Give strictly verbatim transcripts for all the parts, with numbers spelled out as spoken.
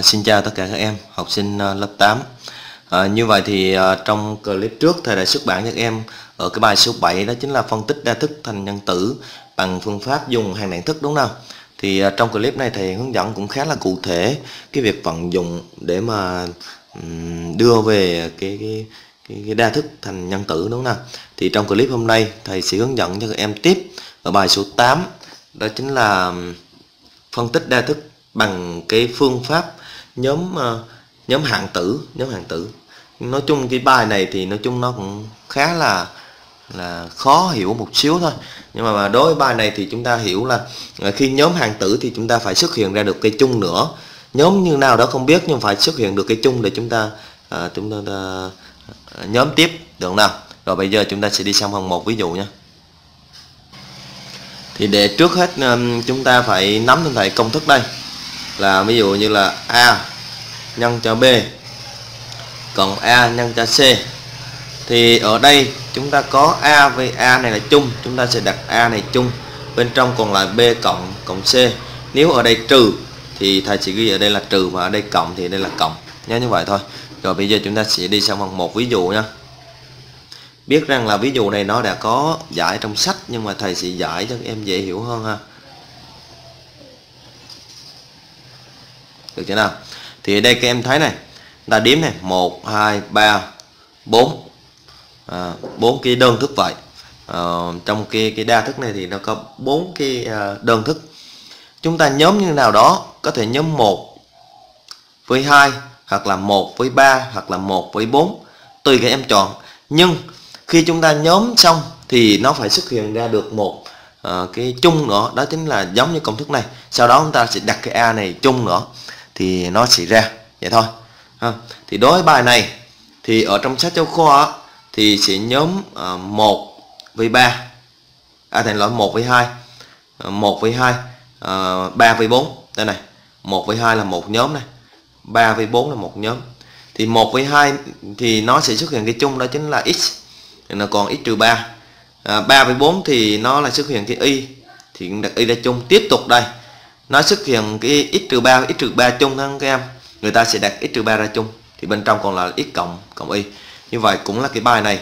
Xin chào tất cả các em học sinh uh, lớp tám. À, như vậy thì uh, trong clip trước thầy đã xuất bản cho các em ở cái bài số bảy, đó chính là phân tích đa thức thành nhân tử bằng phương pháp dùng hàng đẳng thức, đúng không? Thì uh, trong clip này thầy hướng dẫn cũng khá là cụ thể cái việc vận dụng để mà um, đưa về cái, cái, cái, cái đa thức thành nhân tử, đúng không? Thì trong clip hôm nay thầy sẽ hướng dẫn cho các em tiếp ở bài số tám, đó chính là phân tích đa thức bằng cái phương pháp nhóm uh, nhóm hạng tử nhóm hạng tử. Nói chung cái bài này thì nói chung nó cũng khá là là khó hiểu một xíu thôi, nhưng mà đối với bài này thì chúng ta hiểu là khi nhóm hạng tử thì chúng ta phải xuất hiện ra được cái chung nữa, nhóm như nào đó không biết nhưng phải xuất hiện được cái chung để chúng ta uh, chúng ta uh, nhóm tiếp, được không nào? Rồi bây giờ chúng ta sẽ đi sang phần một ví dụ nhé. Thì để trước hết um, chúng ta phải nắm cho thầy công thức đây, là ví dụ như là A nhân cho B cộng A nhân cho C. Thì ở đây chúng ta có A với A này là chung, chúng ta sẽ đặt A này chung, bên trong còn lại B cộng cộng C. Nếu ở đây trừ thì thầy chỉ ghi ở đây là trừ, và ở đây cộng thì đây là cộng, nhớ như vậy thôi. Rồi bây giờ chúng ta sẽ đi sang phần một ví dụ nha. Biết rằng là ví dụ này nó đã có giải trong sách, nhưng mà thầy sẽ giải cho các em dễ hiểu hơn ha. Được chưa nào? Thì ở đây các em thấy này, ta đếm này, một, hai, ba, bốn, à, bốn cái đơn thức vậy. À, trong cái, cái đa thức này thì nó có bốn cái đơn thức. Chúng ta nhóm như nào đó, có thể nhóm một với hai, hoặc là một với ba, hoặc là một với bốn, tùy các em chọn. Nhưng khi chúng ta nhóm xong thì nó phải xuất hiện ra được một uh, cái chung nữa, đó chính là giống như công thức này. Sau đó chúng ta sẽ đặt cái A này chung nữa thì nó sẽ ra vậy thôi ha. Thì đối với bài này thì ở trong sách giáo khoa thì sẽ nhóm uh, một với ba, à thành loại một với hai, uh, một với hai, uh, ba với bốn. Đây này, một với hai là một nhóm này, ba với bốn là một nhóm. Thì một với hai thì nó sẽ xuất hiện cái chung, đó chính là x, nó còn x trừ ba. À, ba với bốn thì nó là xuất hiện cái y, thì đặt y ra chung. Tiếp tục đây, nó xuất hiện cái x trừ ba, x trừ ba chung thằng các em, người ta sẽ đặt x trừ ba ra chung, thì bên trong còn là x cộng cộng y. Như vậy cũng là cái bài này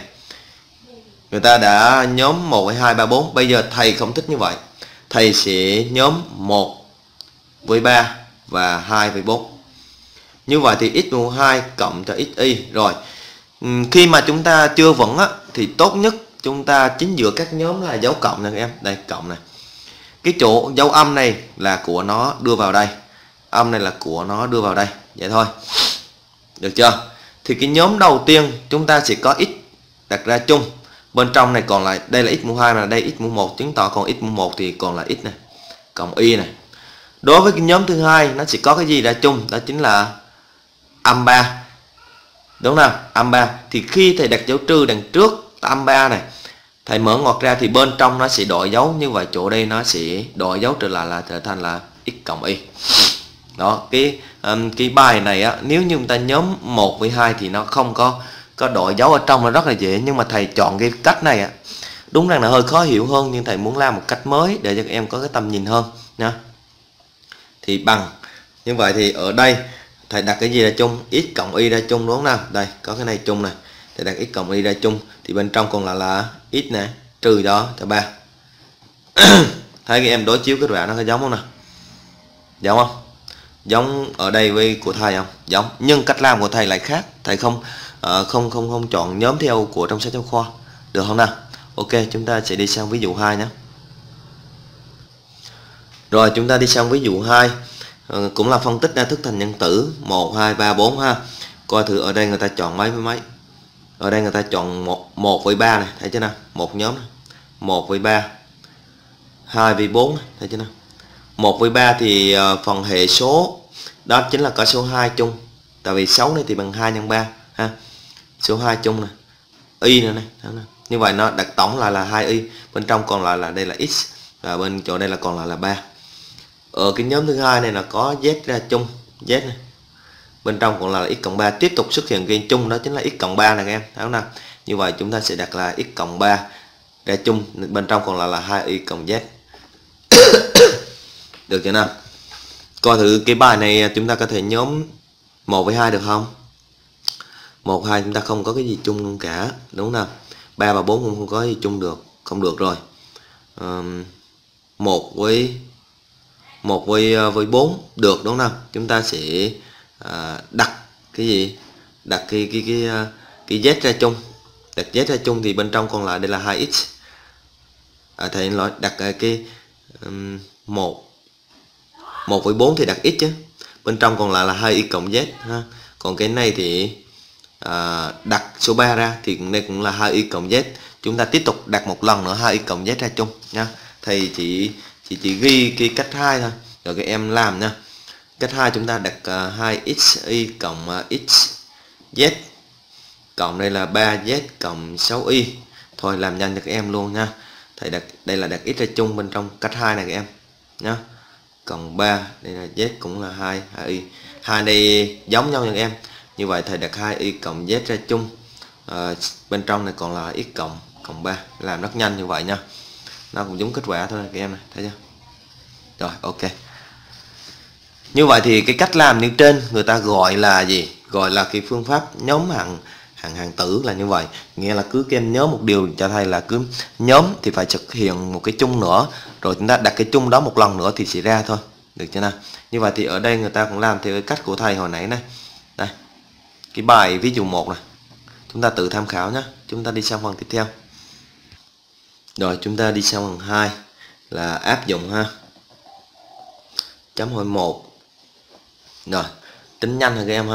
người ta đã nhóm một với hai, ba, bốn. Bây giờ thầy không thích như vậy, thầy sẽ nhóm một với ba và hai với bốn. Như vậy thì x mũ hai cộng cho xy. Rồi khi mà chúng ta chưa vững á, thì tốt nhất chúng ta chính giữa các nhóm là dấu cộng này các em. Đây cộng này, cái chỗ dấu âm này là của nó đưa vào đây, âm này là của nó đưa vào đây, vậy thôi, được chưa? Thì cái nhóm đầu tiên chúng ta sẽ có x đặt ra chung, bên trong này còn lại đây là x mũ hai, mà đây x mũ một, chứng tỏ còn x mũ một thì còn là x này cộng y này. Đối với cái nhóm thứ hai nó sẽ có cái gì ra chung, đó chính là âm ba, đúng không? Âm ba thì khi thầy đặt dấu trừ đằng trước âm ba này, thầy mở ngoặc ra thì bên trong nó sẽ đổi dấu, như vậy chỗ đây nó sẽ đổi dấu trở lại là trở thành là x cộng y. Đó, cái um, cái bài này á, nếu như chúng ta nhóm một với hai thì nó không có có đổi dấu ở trong, nó rất là dễ. Nhưng mà thầy chọn cái cách này á, đúng rằng là hơi khó hiểu hơn, nhưng thầy muốn làm một cách mới để cho các em có cái tầm nhìn hơn nha. Thì bằng như vậy thì ở đây thầy đặt cái gì ra chung, x cộng y ra chung, đúng không nào? Đây có cái này chung này, thầy đặt x cộng y ra chung, thì bên trong còn là là x này trừ đó cho ba. Thấy các em đối chiếu kết quả nó có giống không nào? Giống không? Giống ở đây với của thầy không? Giống, nhưng cách làm của thầy lại khác. Thầy không uh, không không không chọn nhóm theo của trong sách giáo khoa, được không nào? Ok, chúng ta sẽ đi sang ví dụ hai nhé. Rồi chúng ta đi sang ví dụ hai, uh, cũng là phân tích đa thức thành nhân tử một, hai, ba, bốn ha. Coi thử ở đây người ta chọn mấy với mấy. Ở đây người ta chọn một, một với ba này, thấy chưa nào? Một nhóm này. một với ba, hai với bốn này, thấy chưa nào? một với ba thì uh, phần hệ số đó chính là có số hai chung, tại vì sáu này thì bằng hai nhân ba ha. Số hai chung này, y nữa này, này. Như vậy nó đặt tổng lại là hai y, bên trong còn lại là đây là x, và bên chỗ đây là còn lại là ba. Ở cái nhóm thứ hai này là có z ra chung, z này, bên trong còn là x cộng ba. Tiếp tục xuất hiện cái chung, đó chính là x cộng ba này các em, thấy không nào? Như vậy chúng ta sẽ đặt là x cộng ba ra chung, bên trong còn lại là hai y cộng z. Được chưa nào? Coi thử cái bài này chúng ta có thể nhóm một với hai được không? một, hai chúng ta không có cái gì chung luôn cả, đúng không nào? ba và bốn cũng không có gì chung được, không được rồi. Um, một với một với với bốn được, đúng không? Chúng ta sẽ uh, đặt cái gì? Đặt cái cái cái cái, cái z ra chung. Đặt z ra chung thì bên trong còn lại đây là hai x. À, thầy nói đặt cái um, một một với bốn thì đặt x chứ. Bên trong còn lại là hai y cộng z ha. Còn cái này thì à, đặt số ba ra thì đây cũng là hai y cộng z. Chúng ta tiếp tục đặt một lần nữa hai y cộng z ra chung nha. Thầy chỉ chỉ chỉ ghi cái cách hai thôi rồi các em làm nha. Cách hai chúng ta đặt uh, hai x y cộng uh, x z cộng đây là ba z cộng sáu y. Thôi làm nhanh cho các em luôn nha. Thầy đặt đây là đặt x ra chung bên trong cách hai này các em nhá. Cộng ba, đây là z cũng là hai, hai y. Hai đây giống nhau nha các em. Như vậy thầy đặt hai y cộng z ra chung. À, bên trong này còn là x cộng cộng ba. Làm rất nhanh như vậy nha. Nó cũng giống kết quả thôi các em này, thấy chưa? Rồi, ok. Như vậy thì cái cách làm như trên người ta gọi là gì? Gọi là cái phương pháp nhóm hạng hạng hạng tử là như vậy. Nghĩa là cứ các em nhớ một điều cho thầy là cứ nhóm thì phải thực hiện một cái chung nữa, rồi chúng ta đặt cái chung đó một lần nữa thì sẽ ra thôi, được chưa nào? Như vậy thì ở đây người ta cũng làm theo cái cách của thầy hồi nãy này. Đây, cái bài ví dụ một này, chúng ta tự tham khảo nhé. Chúng ta đi sang phần tiếp theo. Rồi chúng ta đi sang phần hai là áp dụng ha. Chấm hỏi một. Rồi, tính nhanh hả các em ha?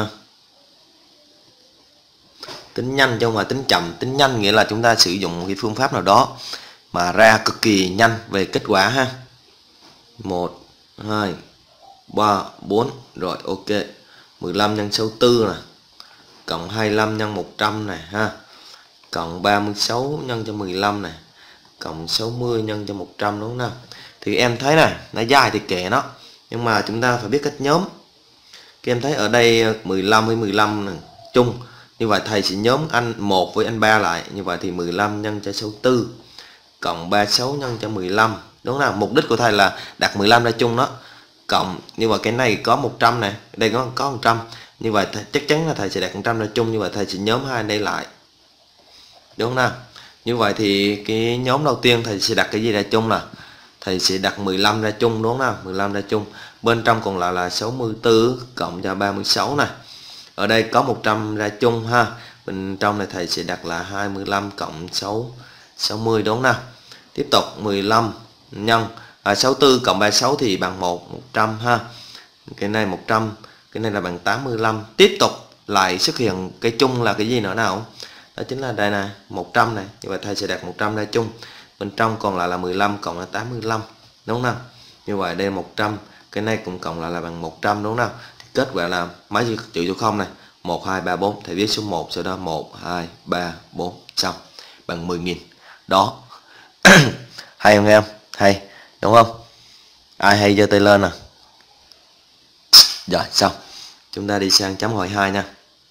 Tính nhanh chứ không phải tính chậm. Tính nhanh nghĩa là chúng ta sử dụng một cái phương pháp nào đó mà ra cực kỳ nhanh về kết quả ha. Một, hai, ba, bốn. Rồi ok. mười lăm nhân sáu mươi tư nè, cộng hai mươi lăm nhân một trăm này ha, cộng ba mươi sáu nhân cho mười lăm này, cộng sáu mươi nhân cho một trăm, đúng không nào? Thì em thấy này, nó dài thì kệ nó, nhưng mà chúng ta phải biết cách nhóm. Các em thấy ở đây mười lăm với mười lăm này, chung. Như vậy thầy sẽ nhóm anh một với anh ba lại. Như vậy thì mười lăm nhân cho sáu mươi tư cộng ba mươi sáu nhân cho mười lăm, đúng không nào? Mục đích của thầy là đặt mười lăm ra chung đó. Cộng, như vậy cái này có một trăm này, đây có có một trăm. Như vậy thầy, chắc chắn là thầy sẽ đặt một trăm ra chung. Như vậy thầy sẽ nhóm hai đây lại, đúng không nào? Như vậy thì cái nhóm đầu tiên thầy sẽ đặt cái gì ra chung là thầy sẽ đặt mười lăm ra chung, đúng không nào? mười lăm ra chung. Bên trong còn lại là sáu mươi tư cộng cho ba mươi sáu này. Ở đây có một trăm ra chung ha. Bên trong này thầy sẽ đặt là hai mươi lăm cộng sáu, sáu mươi, đúng không nào? Tiếp tục mười lăm nhân à, sáu mươi tư cộng ba mươi sáu thì bằng một, một trăm ha. Cái này một trăm, cái này là bằng tám mươi lăm. Tiếp tục lại xuất hiện cái chung là cái gì nữa nào? Đó chính là đây này, một trăm này. Như vậy thầy sẽ đặt một trăm ra chung. Bên trong còn lại là mười lăm cộng là tám mươi lăm, đúng không nào? Như vậy đây một trăm, cái này cũng cộng lại là bằng một trăm, đúng không nào? Thì kết quả là mấy chữ số không này, một, hai, ba, bốn. Thầy viết số một, sau đó một, hai, ba, bốn, xong. Bằng mười nghìn. Đó. Hay không em? Hay, đúng không? Ai hay giơ tay lên nè. Rồi, xong. Chúng ta đi sang chấm hỏi hai nha.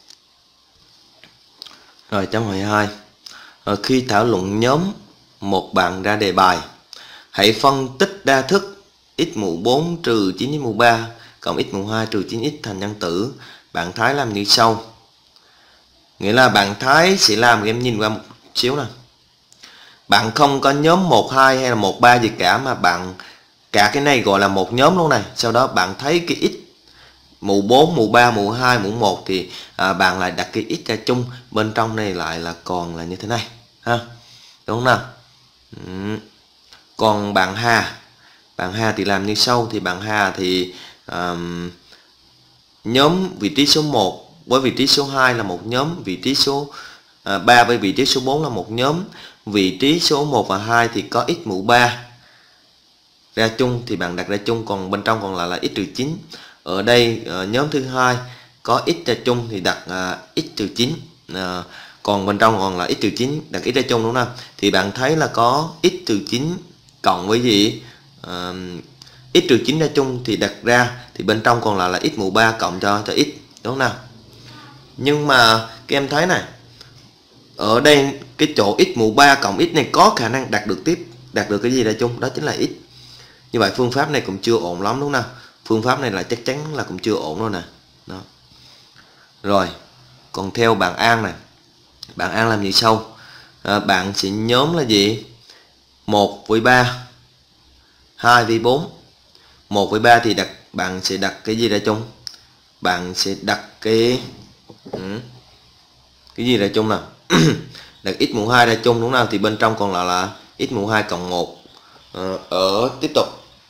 Rồi, chấm hỏi hai. Rồi, khi thảo luận nhóm một bạn ra đề bài, hãy phân tích đa thức x mũ bốn trừ chín x mũ ba cộng x mũ hai trừ chín x thành nhân tử. Bạn Thái làm như sau. Nghĩa là bạn Thái sẽ làm, em nhìn qua một xíu nè. Bạn không có nhóm một, hai hay là một, ba gì cả, mà bạn cả cái này gọi là một nhóm luôn này. Sau đó bạn thấy cái x mũ bốn, mũ ba, mũ hai, mũ một thì à, bạn lại đặt cái x ra chung. Bên trong này lại là còn là như thế này ha. Đúng không nào? Ừ. Còn bạn Hà, bạn Hà thì làm như sau. Thì bạn Hà thì um, nhóm vị trí số một với vị trí số hai là một nhóm, vị trí số à, ba với vị trí số bốn là một nhóm, vị trí số một và hai thì có x mũ ba ra chung thì bạn đặt ra chung, còn bên trong còn lại là x trừ chín. Ở đây uh, nhóm thứ hai có x ra chung thì đặt uh, x trừ chín, uh, còn bên trong còn là x trừ chín, đặt x ra chung, đúng không? Thì bạn thấy là có x trừ chín cộng với gì? Uh, x trừ chín ra chung thì đặt ra thì bên trong còn lại là x mũ ba cộng cho cho x, đúng không nào? Nhưng mà các em thấy này, ở đây cái chỗ x mũ ba cộng x này có khả năng đặt được tiếp, đặt được cái gì ra chung, đó chính là x. Như vậy phương pháp này cũng chưa ổn lắm, đúng không nào? phương pháp này là chắc chắn là cũng chưa ổn đâu nè. Đó. Rồi, còn theo bạn An này, bạn An làm như sau. À, bạn sẽ nhóm là gì? một với ba, hai với bốn. một với ba thì đặt bạn sẽ đặt cái gì ra chung? Bạn sẽ đặt cái ừ, cái gì ra chung nào? Đặt x mũ hai ra chung đúng nào? Thì bên trong còn là là x mũ hai cộng một. Ờ, ở tiếp tục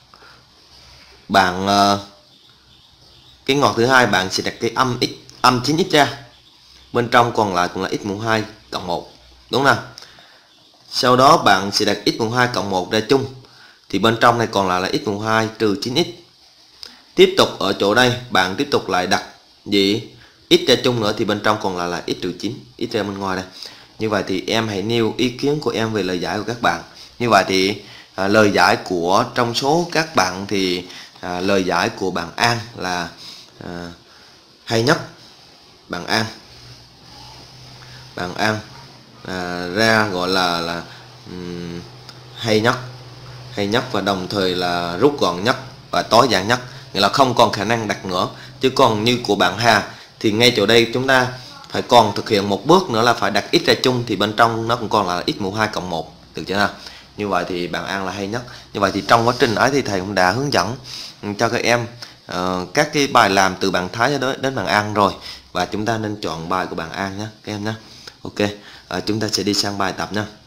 bạn uh, cái ngoặc thứ hai bạn sẽ đặt cái âm x âm chín x ra. Bên trong còn lại cũng là x mũ hai cộng một, đúng nào? Sau đó bạn sẽ đặt x mũ hai cộng một ra chung. Thì bên trong này còn lại là x mũ hai trừ chín x. Tiếp tục ở chỗ đây bạn tiếp tục lại đặt gì? X ra chung nữa thì bên trong còn lại là x trừ chín, x ra bên ngoài đây. Như vậy thì em hãy nêu ý kiến của em về lời giải của các bạn. Như vậy thì à, lời giải của trong số các bạn thì à, lời giải của bạn An là à, hay nhất. Bạn An bạn An à, ra gọi là là um, hay nhất hay nhất và đồng thời là rút gọn nhất và tối giản nhất, nghĩa là không còn khả năng đặt nữa. Chứ còn như của bạn Hà thì ngay chỗ đây chúng ta phải còn thực hiện một bước nữa là phải đặt x ra chung, thì bên trong nó cũng còn là x mũ hai cộng một, được chưa nào? Như vậy thì bạn An là hay nhất. Như vậy thì trong quá trình ấy thì thầy cũng đã hướng dẫn cho các em uh, các cái bài làm từ bạn Thái đến, đến bạn An rồi, và chúng ta nên chọn bài của bạn An nhé các em nhé. Ok, uh, chúng ta sẽ đi sang bài tập nha.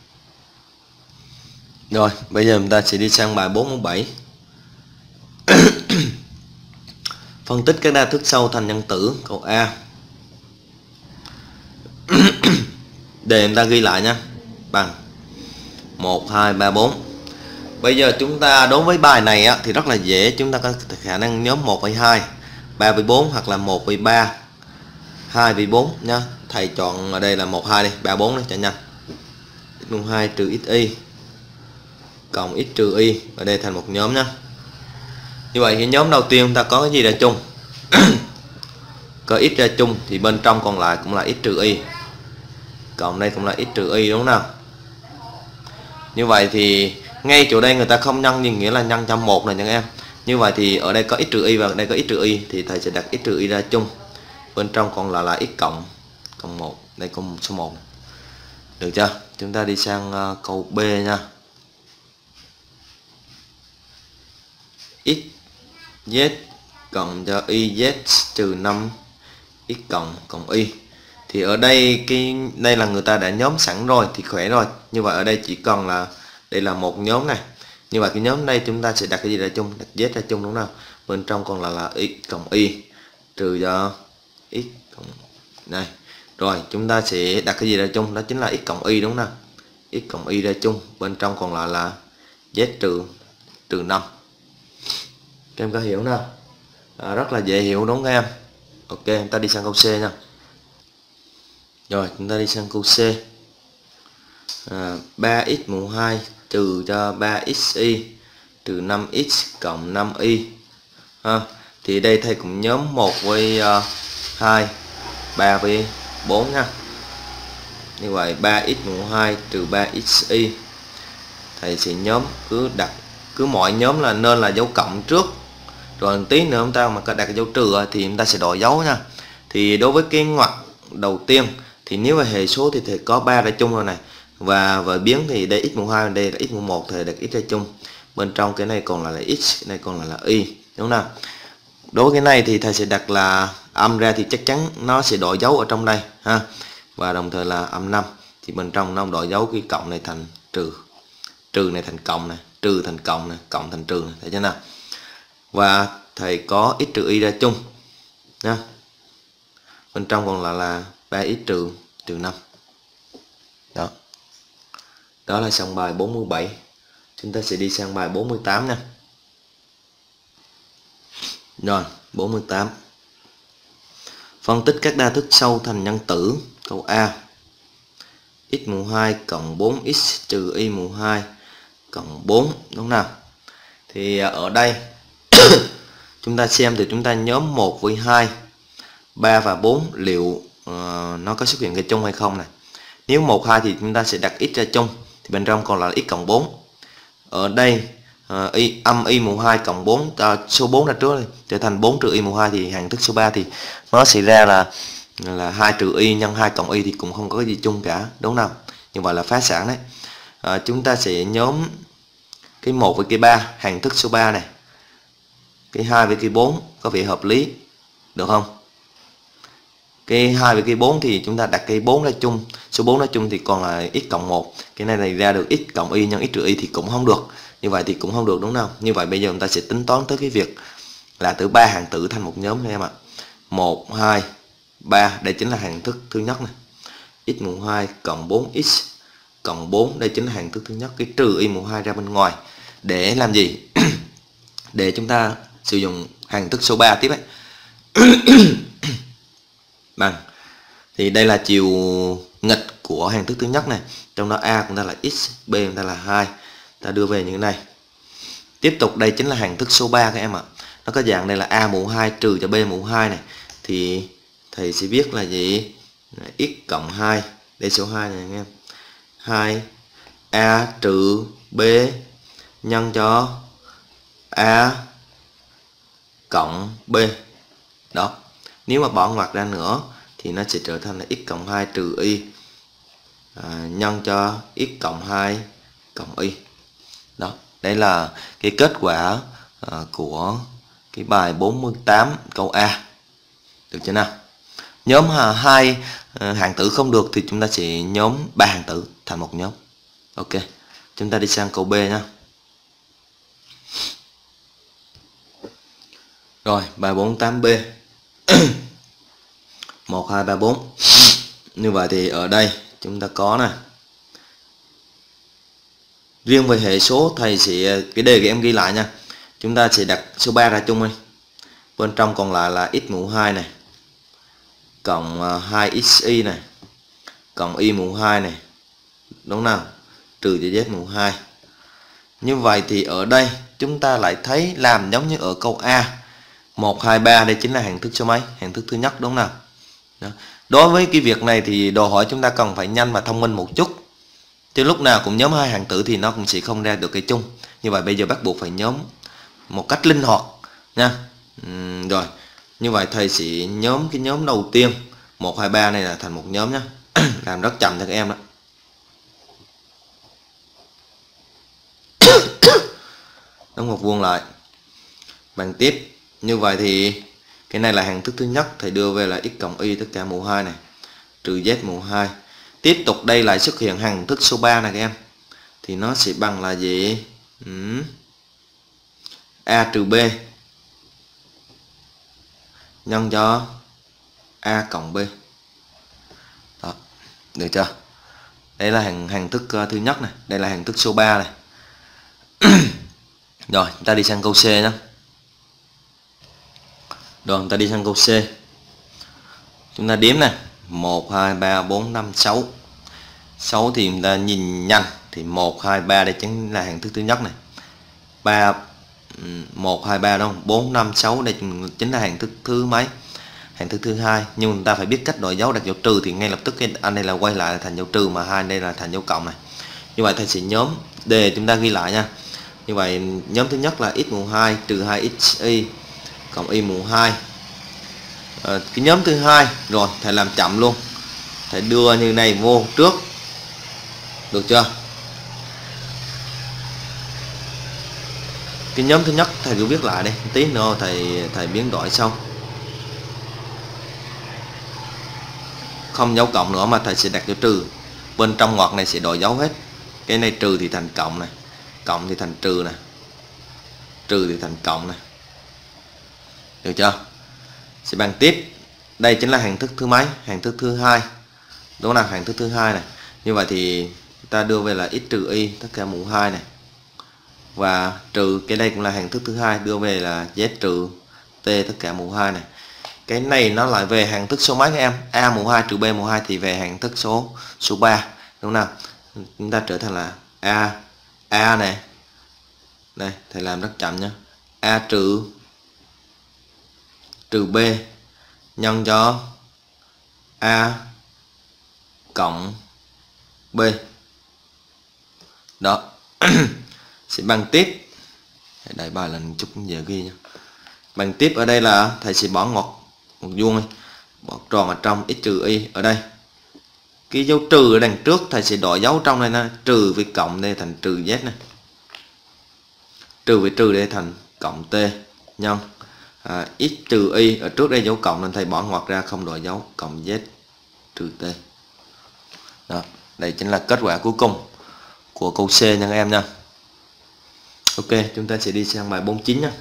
Rồi bây giờ chúng ta sẽ đi sang bài bốn mươi bảy. Phân tích các đa thức sau thành nhân tử. Câu A. Để chúng ta ghi lại nha. Bằng một, hai, ba, bốn. Bây giờ chúng ta đối với bài này á, thì rất là dễ. Chúng ta có khả năng nhóm một với hai, ba với bốn, hoặc là một với ba, hai với bốn nha. Thầy chọn ở đây là một, hai đi, ba, bốn đi cho nhanh. x mũ hai trừ xy cộng x trừ y ở đây thành một nhóm nhé. Như vậy cái nhóm đầu tiên chúng ta có cái gì ra chung? Có x ra chung thì bên trong còn lại cũng là x trừ y, cộng đây cũng là x trừ y, đúng không nào? Như vậy thì ngay chỗ đây người ta không nhân, nhưng nghĩa là nhân cho một này nha em. Như vậy thì ở đây có x trừ y và ở đây có x trừ y thì thầy sẽ đặt x trừ y ra chung. Bên trong còn lại là x cộng cộng một, đây có số một. Được chưa? Chúng ta đi sang uh, câu B nha. X z cộng cho y z trừ năm x cộng cộng y. Thì ở đây cái đây là người ta đã nhóm sẵn rồi thì khỏe rồi. Như vậy ở đây chỉ cần là đây là một nhóm này. Như vậy cái nhóm đây chúng ta sẽ đặt cái gì ra chung? Đặt z ra chung, đúng không? Bên trong còn là là x cộng y trừ cho x cộng này. Rồi chúng ta sẽ đặt cái gì ra chung? Đó chính là x cộng y, đúng không? X cộng y ra chung, bên trong còn lại là z trừ trừ năm. Các em có hiểu nào? À, rất là dễ hiểu đúng không các em? Ok, chúng ta đi sang câu C nha. Rồi chúng ta đi sang câu C. à, ba x mũ hai trừ cho ba x y trừ năm x cộng năm y. ha. Thì đây thầy cũng nhóm một với uh, hai, ba với bốn nha. Như vậy ba x mũ hai trừ ba x y, thầy sẽ nhóm cứ đặt cứ mọi nhóm là nên là dấu cộng trước, rồi một tí nữa chúng ta mà có đặt dấu trừ thì chúng ta sẽ đổi dấu nha. Thì đối với cái ngoặc đầu tiên thì nếu mà hệ số thì thầy có ba ra chung rồi này, và với biến thì đây x mũ hai, đây là x mũ một, thầy đặt x ra chung. Bên trong cái này còn là, là x, này còn là, là y, đúng không? Đối với cái này thì thầy sẽ đặt là âm ra thì chắc chắn nó sẽ đổi dấu ở trong đây ha, và đồng thời là âm năm, thì bên trong nó đổi dấu cái cộng này thành trừ, trừ này thành cộng này, trừ thành cộng này, cộng thành trừ này, thấy chưa nào? Và thầy có x trừ y ra chung nha. Bên trong còn là là ba x trừ trừ năm. Đó. Đó là xong bài bốn mươi bảy. Chúng ta sẽ đi sang bài bốn mươi tám nha. Rồi, bốn mươi tám. Phân tích các đa thức sau thành nhân tử. Câu A. X mũ hai cộng bốn x trừ y mũ hai cộng bốn, đúng không nào? Thì ở đây chúng ta xem thì chúng ta nhóm một với hai, ba và bốn liệu uh, nó có xuất hiện cái chung hay không này. Nếu một, hai thì chúng ta sẽ đặt x ra chung, thì bên trong còn là x cộng bốn. Ở đây uh, y âm y mũ hai cộng bốn, uh, số bốn ra trước đi, trở thành bốn trừ y mũ hai, thì hằng thức số ba thì nó sẽ ra là là hai trừ y nhân hai cộng y thì cũng không có cái gì chung cả, đúng không? Như vậy là phá sản đấy. Uh, chúng ta sẽ nhóm cái một với cái ba, hằng thức số ba này, cái hai với cái bốn có vẻ hợp lý, được không? Cái hai với cái bốn thì chúng ta đặt cái bốn ra chung, số bốn ra chung thì còn là x cộng một, cái này này ra được x cộng y nhân x trừ y thì cũng không được, như vậy thì cũng không được, đúng không? Như vậy bây giờ chúng ta sẽ tính toán tới cái việc là từ ba hằng tử thành một nhóm này em ạ. một hai ba, đây chính là hằng thức thứ nhất này, x mũ hai cộng bốn x cộng bốn, đây chính là hằng thức thứ nhất, cái trừ y mũ hai ra bên ngoài để làm gì? Để chúng ta sử dụng hằng thức số ba tiếp ấy. Bằng thì đây là chiều nghịch của hằng thức thứ nhất này, trong đó a của ta là x, b của ta là hai, ta đưa về như thế này. Tiếp tục đây chính là hằng thức số ba các em ạ. Nó có dạng đây là a mũ hai trừ cho b mũ hai này, thì thầy sẽ viết là gì? X cộng hai, đây số hai này anh em, hai a trừ b nhân cho a cộng b. Đó, nếu mà bỏ ngoặc ra nữa thì nó sẽ trở thành là x cộng hai trừ y à, nhân cho x cộng hai cộng y. Đó, đây là cái kết quả à, của cái bài bốn mươi tám câu A, được chưa nào? Nhóm hai à, hạng tử không được thì chúng ta sẽ nhóm ba hạng tử thành một nhóm. Ok, chúng ta đi sang câu B nhé. Rồi, bài bốn mươi tám B. một, hai, ba, bốn. Như vậy thì ở đây chúng ta có nè. Riêng về hệ số thầy sẽ cái đề các em ghi lại nha. Chúng ta sẽ đặt số ba ra chung đi. Bên trong còn lại là x mũ hai này, cộng hai x y này, cộng y mũ hai này, đúng nào? Trừ cho z mũ hai. Như vậy thì ở đây chúng ta lại thấy làm giống như ở câu A. một, hai, ba đây chính là hằng thức số mấy? Hằng thức thứ nhất, đúng nào? Đó. Đối với cái việc này thì đòi hỏi chúng ta cần phải nhanh và thông minh một chút, chứ lúc nào cũng nhóm hai hạng tử thì nó cũng sẽ không ra được cái chung. Như vậy bây giờ bắt buộc phải nhóm một cách linh hoạt nha. uhm, Rồi, như vậy thầy sẽ nhóm cái nhóm đầu tiên một, hai, ba này là thành một nhóm nhé. Làm rất chậm cho các em đó. Đóng một vuông lại. Bằng tiếp. Như vậy thì cái này là hằng thức thứ nhất, thầy đưa về là x cộng y tất cả mũ hai này, trừ z mũ hai. Tiếp tục đây lại xuất hiện hằng thức số ba này các em. Thì nó sẽ bằng là gì? Ừ. A trừ b nhân cho a cộng b. Đó, được chưa? Đây là hằng hằng thức uh, thứ nhất này, đây là hằng thức số ba này. Rồi, chúng ta đi sang câu C nhé. Rồi, chúng ta đi sang câu C. Chúng ta đếm nè, một, hai, ba, bốn, năm, sáu. sáu thì chúng ta nhìn nhanh thì một, hai, ba đây chính là hằng thức thứ nhất này. ba một, hai, ba đúng không? bốn, năm, sáu đây chính là hằng thức thứ mấy? Hằng thức thứ hai. Nhưng chúng ta phải biết cách đổi dấu, đặt dấu trừ thì ngay lập tức cái anh đây là quay lại là thành dấu trừ, mà hai đây là thành dấu cộng này. Như vậy thầy sẽ nhóm đề chúng ta ghi lại nha. Như vậy nhóm thứ nhất là x mũ hai trừ hai x y cộng y mũ hai. À, cái nhóm thứ hai rồi thầy làm chậm luôn, thầy đưa như này vô trước, được chưa? Cái nhóm thứ nhất thầy cứ viết lại đây, tí nữa thầy thầy biến đổi sau, không dấu cộng nữa mà thầy sẽ đặt dấu trừ. Bên trong ngoặc này sẽ đổi dấu hết. Cái này trừ thì thành cộng này, cộng thì thành trừ này, trừ thì thành cộng này, được chưa? Sẽ bằng tiếp. Đây chính là hằng thức thứ mấy? Hằng thức thứ hai, đúng là hằng thức thứ hai này. Như vậy thì ta đưa về là x trừ y tất cả mũ hai này, và trừ cái đây cũng là hằng thức thứ hai, đưa về là z trừ t tất cả mũ hai này. Cái này nó lại về hằng thức số mấy các em? A mũ hai trừ b mũ hai thì về hằng thức số số ba, đúng nào? Chúng ta trở thành là a a này. Đây, thầy làm rất chậm nhé. A trừ trừ b nhân cho a cộng b. Đó. Sẽ bằng tiếp. Đại bài là chút giờ ghi nha. Bằng tiếp ở đây là thầy sẽ bỏ ngoặc một vuông này, bỏ tròn ở trong x trừ y. Ở đây cái dấu trừ ở đằng trước thầy sẽ đổi dấu trong này nè, trừ với cộng đây thành trừ z này, trừ với trừ đây thành cộng t nhân à, x trừ y. Ở trước đây dấu cộng nên thầy bỏ ngoặc ra không đổi dấu, cộng z trừ t. Đó, đây chính là kết quả cuối cùng của câu C nha các em nha. Ok, chúng ta sẽ đi sang bài bốn mươi chín nha.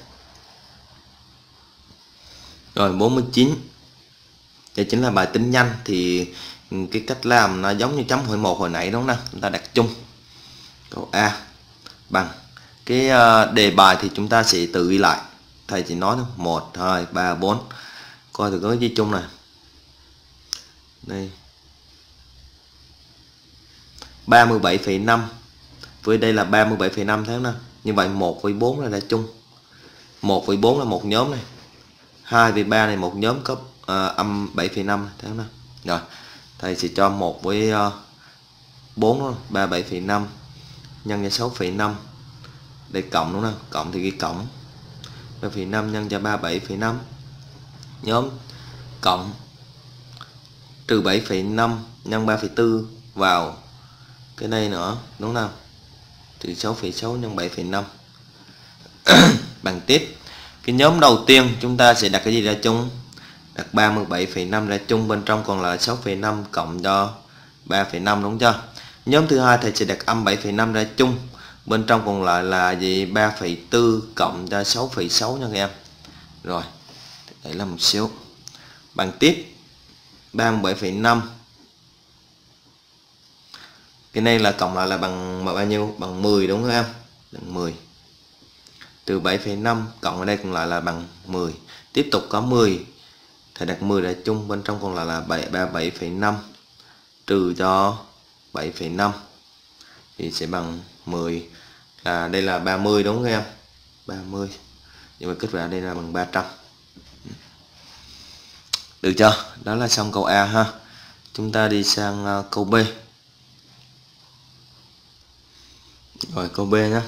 Rồi bốn mươi chín, đây chính là bài tính nhanh. Thì cái cách làm nó giống như chấm hỏi một hồi nãy đúng không nào? Chúng ta đặt chung câu A bằng cái đề bài thì chúng ta sẽ tự ghi lại. Thầy chỉ nói thôi, một, hai, ba, bốn. Coi thử có cái gì chung này. Đây. ba mươi bảy phẩy năm với đây là ba mươi bảy phẩy năm tháng nào. Như vậy một với bốn là, là chung. một với bốn là một nhóm này. hai với ba này một nhóm có uh, âm bảy phẩy năm tháng nào. Rồi, thầy sẽ cho một với uh, bốn đó, ba mươi bảy phẩy năm nhân cho sáu phẩy năm. Đây cộng đúng không? Cộng thì ghi cộng. ba phẩy năm nhân cho ba mươi bảy phẩy năm. Nhóm cộng trừ bảy phẩy năm nhân ba phẩy bốn vào cái này nữa, đúng không? Trừ sáu phẩy sáu nhân bảy phẩy năm. Bằng tiếp. Cái nhóm đầu tiên chúng ta sẽ đặt cái gì ra chung? Đặt ba mươi bảy phẩy năm ra chung, bên trong còn lại sáu phẩy năm cộng cho ba phẩy năm, đúng chưa? Nhóm thứ hai thầy sẽ đặt âm bảy phẩy năm ra chung, bên trong còn lại là gì? ba phẩy bốn cộng cho sáu phẩy sáu nha các em. Rồi, đấy là một xíu. Bằng tiếp ba mươi bảy phẩy năm. Cái này là cộng lại là bằng bao nhiêu? Bằng mười, đúng không em? Bằng mười. Từ bảy phẩy năm cộng ở đây còn lại là bằng mười. Tiếp tục có mười. Thầy đặt mười ra chung, bên trong còn lại là ba mươi bảy phẩy năm trừ cho bảy phẩy năm thì sẽ bằng mười. Là đây là ba mươi, đúng không em? ba mươi. Nhưng mà kết quả đây là bằng ba trăm. Được chưa? Đó là xong câu A ha. Chúng ta đi sang câu B. Rồi câu B nhé.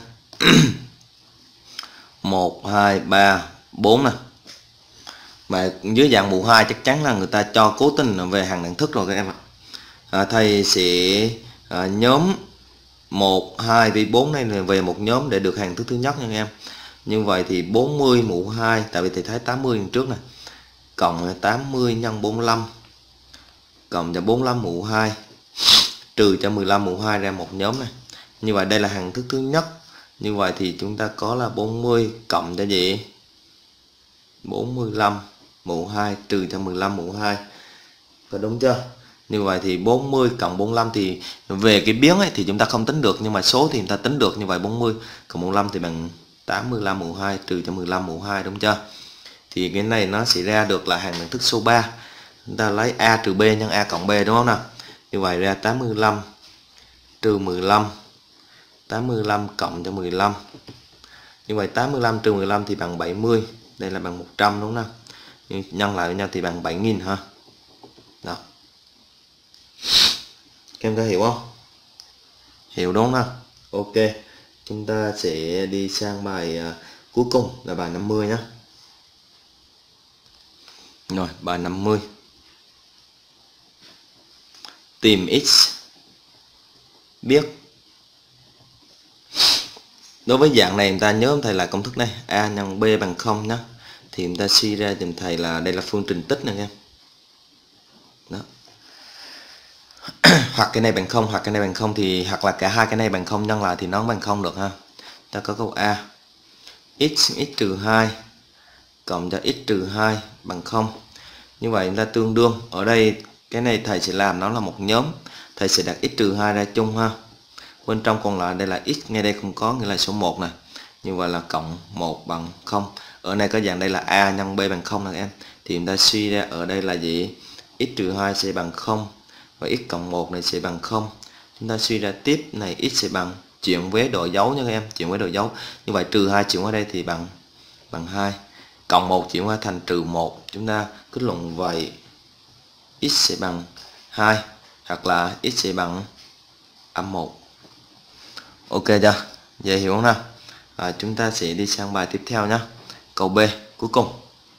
một, hai, ba, bốn nè. Mà dưới dạng mũ hai chắc chắn là người ta cho cố tình về hàng đẳng thức rồi các em ạ. À, thầy sẽ à, nhóm một, hai với bốn này là về một nhóm để được hàng thức thứ nhất nha các em. Như vậy thì bốn mươi mũ hai, tại vì thầy thấy tám mươi trước này, cộng tám mươi nhân bốn mươi lăm cộng cho bốn mươi lăm mũ hai trừ cho mười lăm mũ hai ra một nhóm này. Như vậy đây là hàng thức thứ nhất. Như vậy thì chúng ta có là bốn mươi cộng cho gì? bốn mươi lăm mũ hai trừ cho mười lăm mũ hai. Có đúng chưa? Như vậy thì bốn mươi cộng bốn mươi lăm thì về cái biến ấy thì chúng ta không tính được, nhưng mà số thì chúng ta tính được. Như vậy bốn mươi cộng bốn mươi lăm thì bằng tám mươi lăm mũ hai trừ cho mười lăm mũ hai, đúng chưa? Thì cái này nó sẽ ra được là hàng đẳng thức số ba. Chúng ta lấy A trừ B nhân A cộng B, đúng không nào? Như vậy ra tám mươi lăm trừ mười lăm, tám mươi lăm cộng cho mười lăm. Như vậy tám mươi lăm trừ mười lăm thì bằng bảy mươi. Đây là bằng một trăm, đúng không? Nhân lại với nhau thì bằng bảy nghìn ha. Đó. Các em có hiểu không? Hiểu đúng không? Ok. Chúng ta sẽ đi sang bài uh, cuối cùng là bài năm mươi nhé. Rồi, bài năm mươi. Tìm x biết. Đối với dạng này chúng ta nhớ thầy là công thức này, A nhân B bằng không nhé. Thì chúng ta suy ra dùm thầy là đây là phương trình tích nè em. Đó. Hoặc cái này bằng không, hoặc cái này bằng không thì hoặc là cả hai cái này bằng không nhân lại thì nó bằng không được ha. Ta có câu A. X x trừ hai cộng cho x trừ hai bằng không. Như vậy chúng ta tương đương, ở đây cái này thầy sẽ làm nó là một nhóm, thầy sẽ đặt x trừ hai ra chung ha. Bên trong còn lại đây là x, ngay đây không có, nghĩa là số một này. Như vậy là cộng một bằng không. Ở đây có dạng đây là A nhân B bằng không nè em. Thì chúng ta suy ra ở đây là gì? X trừ hai sẽ bằng không và x cộng một này sẽ bằng không. Chúng ta suy ra tiếp này x sẽ bằng, chuyển với đổi dấu nha các em, chuyển với đổi dấu. Như vậy trừ hai chuyển qua đây thì bằng bằng hai. Cộng một chuyển qua thành trừ một. Chúng ta kết luận vậy x sẽ bằng hai hoặc là x sẽ bằng âm một. Ok chưa? Dễ hiểu không nào? À, chúng ta sẽ đi sang bài tiếp theo nhé. Câu B cuối cùng.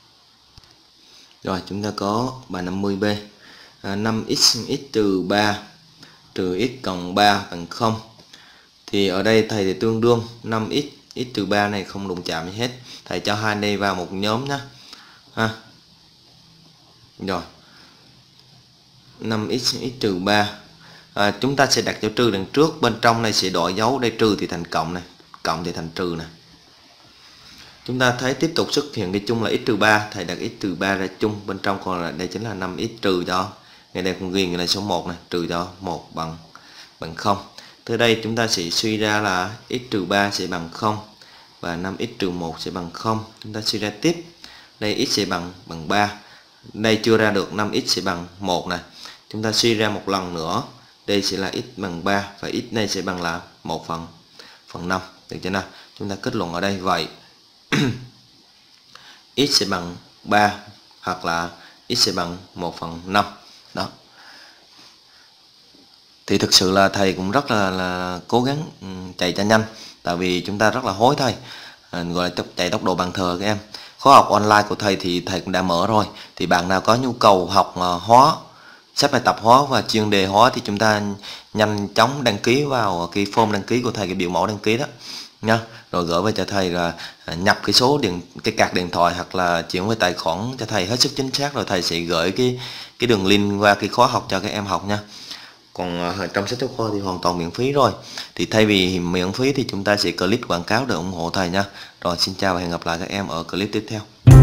Rồi chúng ta có bài năm mươi B. À, năm x x trừ ba trừ x cộng ba bằng không. Thì ở đây thầy thì tương đương năm x x trừ ba này không đụng chạm gì hết. Thầy cho hai đây vào một nhóm nhé. Ha. Rồi. năm x x trừ ba. À, chúng ta sẽ đặt dấu trừ đằng trước, bên trong này sẽ đổi dấu, đây trừ thì thành cộng này, cộng thì thành trừ này. Chúng ta thấy tiếp tục xuất hiện cái chung là x trừ ba, thầy đặt x trừ ba ra chung, bên trong còn là đây chính là năm x trừ cho, ngay đây con ghi là số một này, trừ cho một bằng bằng không. Từ đây chúng ta sẽ suy ra là x trừ ba sẽ bằng không và năm x trừ một sẽ bằng không. Chúng ta suy ra tiếp, đây x sẽ bằng bằng ba. Đây chưa ra được, năm x sẽ bằng một này. Chúng ta suy ra một lần nữa, đây sẽ là x bằng ba và x này sẽ bằng là một phần phần năm, được chưa nào? Chúng ta kết luận ở đây vậy. X sẽ bằng ba hoặc là x sẽ bằng một phần năm. Đó. Thì thực sự là thầy cũng rất là, là cố gắng chạy cho nhanh, tại vì chúng ta rất là hối thầy, à, gọi là chạy tốc độ bàn thờ các em. Khóa học online của thầy thì thầy cũng đã mở rồi, thì bạn nào có nhu cầu học uh, hóa, xếp bài tập hóa và chuyên đề hóa thì chúng ta nhanh chóng đăng ký vào cái form đăng ký của thầy, cái biểu mẫu đăng ký đó nha, rồi gửi về cho thầy, là nhập cái số điện cái card điện thoại hoặc là chuyển về tài khoản cho thầy hết sức chính xác, rồi thầy sẽ gửi cái cái đường link qua cái khóa học cho các em học nha. Còn uh, trong sách giáo khoa thì hoàn toàn miễn phí rồi, thì thay vì miễn phí thì chúng ta sẽ click quảng cáo để ủng hộ thầy nha. Rồi xin chào và hẹn gặp lại các em ở clip tiếp theo.